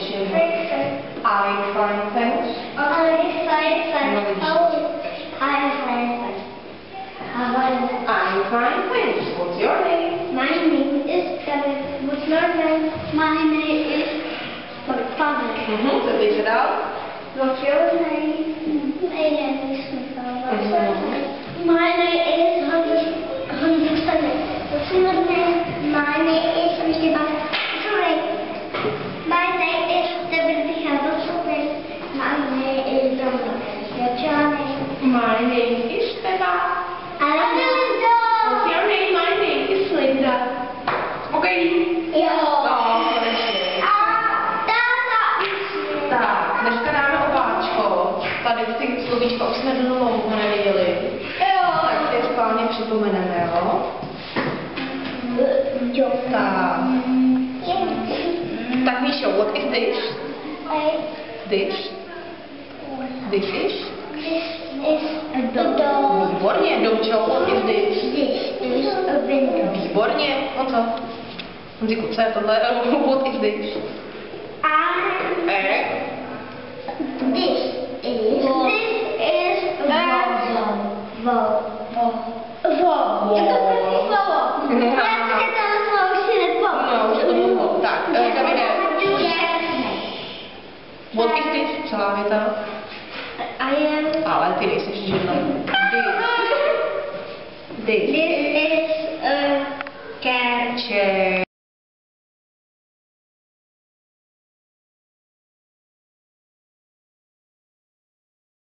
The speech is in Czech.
Němčinu. I find things. I find things. What's your name? My name is David. What's your name? My name is Pavel. Co ty se dál? What's your name? My name is Michal. My name is Honey. What's your name? My name is Michal. Sorry. My name is David Michal. What's your name? My name is Dominic. What's your name? My name is Steva. What's your name? My name is Linda. Spokojený? Jo. No, konečně. Tak, dneska dáme obáčko. Tady ty slovíčka už jsme dlouho neviděli. Tak si je schválně připomeneme, jo? Tak. Tak Míšo, what is this? This? This is? This is a dog. Výborně, Domčo, what is this? This is a window. Výborně, no co? Honziku, co je tohle? What is this? This is vo. No, už je to dlouho. Tak, Davide. What is this? Celá věta. Ale ty nejsi žena. This. This is